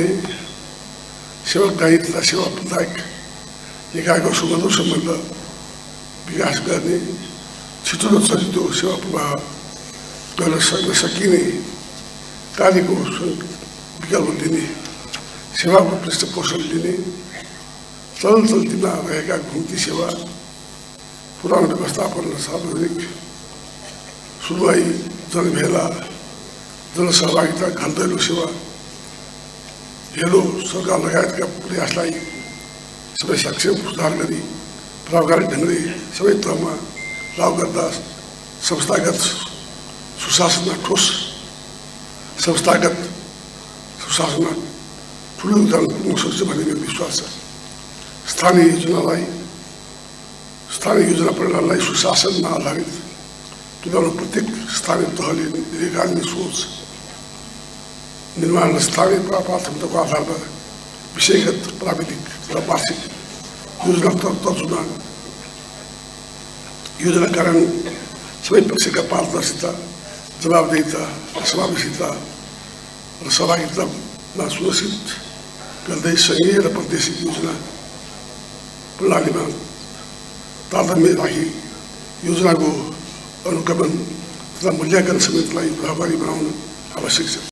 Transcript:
सेवाग्राही तथा सेवा प्रदायक निकायको सुमधुर सम्बन्ध विकास गर्ने छिटो र सजिलो सेवा प्रवाह गर्न सकिने कार्यको विकल्प दिने सेवाको पृष्ठपोषण दिने चलचल्तीमा रहेका घुम्ती सेवा पुरानो व्यवस्थापन र सार्वजनिक सुनवाई जनभेला जनसहभागिता घरदैलो सेवा हेलो सरकार लगायतका प्रयासलाई सबै सक्षम सुधार गरी प्रभावकारी ढङ्गले सबै तहमा लागू गर्दा संस्थागत सुशासनमा ठुलो योगदान पुग्न सक्छ भन्ने मेरो विश्वास छ। स्थानीय योजना प्रणालीलाई सुशासनमा आधारित तुल्याउन प्रत्येक स्थानीय तहले दीर्घकालीन सोच निर्माण र स्थानीय प्राथमिकताको आधारमा विषयगत प्राविधिक र वार्षिक योजना तर्जुमा योजना कार्यान्वयन सबै पक्षका पारदर्शिता जवाबदेहिता समावेशिता र सहभागितामा सुनिश्चित गर्दै सङ्घीय र प्रादेशिक योजना प्रणालीमा तारतम्य राखी योजनाको अनुगमन तथा मूल्याङ्कन समितिलाई प्रभावकारी बनाउन आवश्यक छ।